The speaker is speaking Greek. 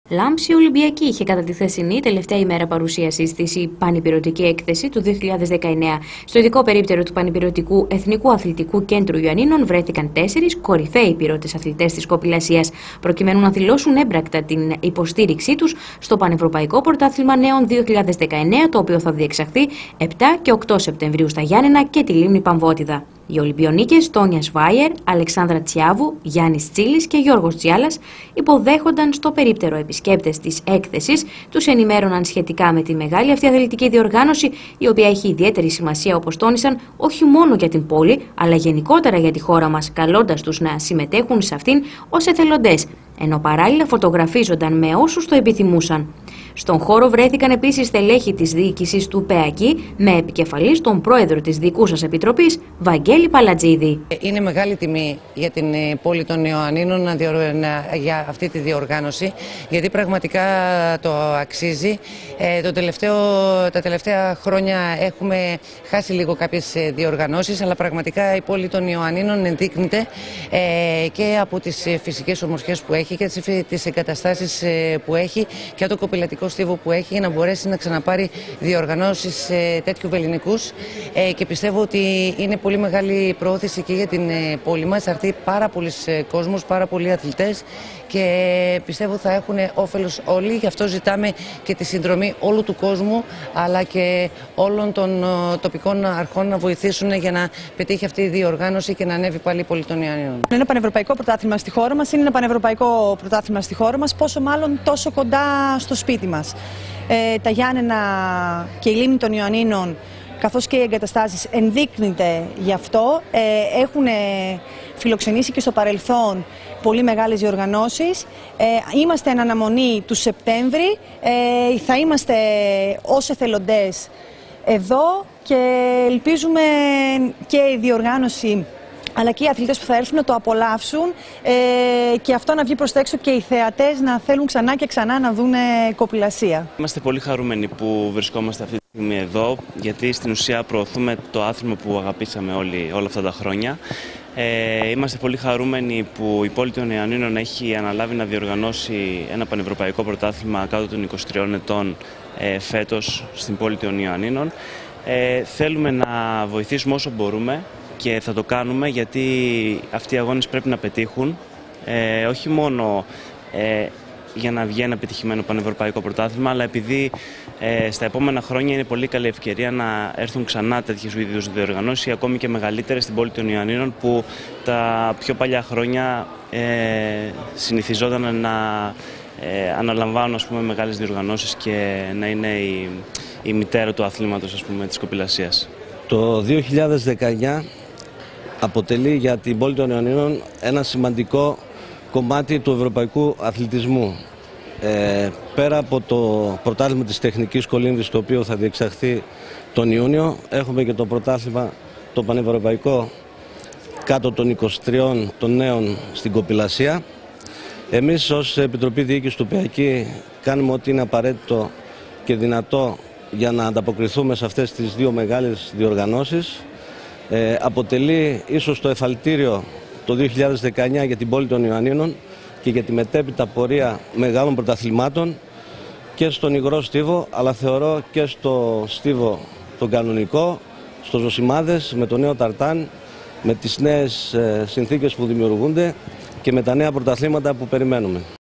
Λάμψη Ολυμπιακή είχε κατά τη χθεσινή τελευταία ημέρα παρουσίασης της η Πανηπειρωτική Έκθεση του 2019. Στο ειδικό περίπτερο του Πανηπειρωτικού Εθνικού Αθλητικού Κέντρου Ιωαννίνων βρέθηκαν 4 κορυφαίοι πυρώτες αθλητές της κοπηλασίας, προκειμένου να δηλώσουν έμπρακτα την υποστήριξή τους στο Πανευρωπαϊκό Πρωτάθλημα Νέων 2019, το οποίο θα διεξαχθεί 7 και 8 Σεπτεμβρίου στα Γιάννενα και τη Λίμνη Παμβότιδα. Οι Ολυμπιονίκες Τόνια Σβάιερ, Αλεξάνδρα Τσιάβου, Γιάννης Τσίλης και Γιώργος Τσιάλας υποδέχονταν στο περίπτερο επισκέπτες της έκθεσης, τους ενημέρωναν σχετικά με τη μεγάλη αυτή αθλητική διοργάνωση, η οποία έχει ιδιαίτερη σημασία, όπως τόνισαν, όχι μόνο για την πόλη, αλλά γενικότερα για τη χώρα μας, καλώντας τους να συμμετέχουν σε αυτήν ως εθελοντές, ενώ παράλληλα φωτογραφίζονταν με όσους το επιθυμούσαν. Στον χώρο βρέθηκαν επίσης στελέχη της διοίκησης του ΠΕΑΚΙ, με επικεφαλής τον πρόεδρο της δικούσας επιτροπής, Βαγγέλη Παλατζίδη. Είναι μεγάλη τιμή για την πόλη των Ιωαννίνων για αυτή τη διοργάνωση, γιατί πραγματικά το αξίζει. Τα τελευταία χρόνια έχουμε χάσει λίγο κάποιες διοργανώσεις, αλλά πραγματικά η πόλη των Ιωαννίνων ενδείκνυται και από τις φυσικές ομορφιές που έχει και τις εγκαταστάσεις που έχει και το κοπηλατικό στίβο που έχει, για να μπορέσει να ξαναπάρει διοργανώσεις τέτοιου βελληνικούς, και πιστεύω ότι είναι πολύ μεγάλη προώθηση και για την πόλη μας. Θα έρθει πάρα πολλοί κόσμος, πάρα πολλοί αθλητές, και πιστεύω θα έχουν όφελος όλοι. Γι' αυτό ζητάμε και τη συνδρομή όλου του κόσμου, αλλά και όλων των τοπικών αρχών να βοηθήσουν για να πετύχει αυτή η διοργάνωση και να ανέβει πάλι η πόλη των Ιωαννίνων. Είναι ένα πανευρωπαϊκό πρωτάθλημα στη χώρα μας, είναι ένα πανευρωπαϊκό πρωτάθλημα στη χώρα μας, πόσο μάλλον τόσο κοντά στο σπίτι μας. Τα Γιάννενα και η Λίμνη των Ιωαννίνων, καθώς και οι εγκαταστάσεις, ενδείκνυται γι' αυτό. Έχουν φιλοξενήσει και στο παρελθόν πολύ μεγάλες διοργανώσεις. Είμαστε εν αναμονή του Σεπτέμβρη. Θα είμαστε ως εθελοντές εδώ και ελπίζουμε και η διοργάνωση, αλλά και οι αθλητές που θα έρθουν να το απολαύσουν, και αυτό να βγει προς τα έξω και οι θεατές να θέλουν ξανά και ξανά να δουν κοπηλασία. Είμαστε πολύ χαρούμενοι που βρισκόμαστε αυτή τη στιγμή εδώ, γιατί στην ουσία προωθούμε το άθλημα που αγαπήσαμε όλα αυτά τα χρόνια. Είμαστε πολύ χαρούμενοι που η πόλη των Ιωαννίνων έχει αναλάβει να διοργανώσει ένα πανευρωπαϊκό πρωτάθλημα κάτω των 23 ετών φέτος στην πόλη των Ιωαννίνων. Θέλουμε να βοηθήσουμε όσο μπορούμε και θα το κάνουμε, γιατί αυτοί οι αγώνες πρέπει να πετύχουν, όχι μόνο για να βγει ένα επιτυχημένο πανευρωπαϊκό πρωτάθλημα, αλλά επειδή στα επόμενα χρόνια είναι πολύ καλή ευκαιρία να έρθουν ξανά τέτοιες είδους διοργανώσεις, ή ακόμη και μεγαλύτερες, στην πόλη των Ιωαννίνων, που τα πιο παλιά χρόνια συνηθιζόταν να αναλαμβάνουν, ας πούμε, μεγάλες διοργανώσεις και να είναι η μητέρα του αθλήματος, ας πούμε, της κοπηλασίας. Το 2019 αποτελεί για την πόλη των Ιωαννίνων ένα σημαντικό κομμάτι του ευρωπαϊκού αθλητισμού. Πέρα από το πρωτάθλημα της Τεχνικής Κολύμβης, το οποίο θα διεξαχθεί τον Ιούνιο, έχουμε και το πρωτάθλημα το πανευρωπαϊκό κάτω των 23 των νέων στην κοπηλασία. Εμείς ως Επιτροπή Διοίκησης του ΠΕΑΚΙ κάνουμε ό,τι είναι απαραίτητο και δυνατό για να ανταποκριθούμε σε αυτές τις δύο μεγάλες διοργανώσεις. Αποτελεί ίσως το εφαλτήριο το 2019 για την πόλη των Ιωαννίνων και για τη μετέπειτα πορεία μεγάλων πρωταθλημάτων και στον υγρό στίβο, αλλά θεωρώ και στο στίβο τον κανονικό, στο Ζωσιμάδες, με το νέο ταρτάν, με τις νέες συνθήκες που δημιουργούνται και με τα νέα πρωταθλήματα που περιμένουμε.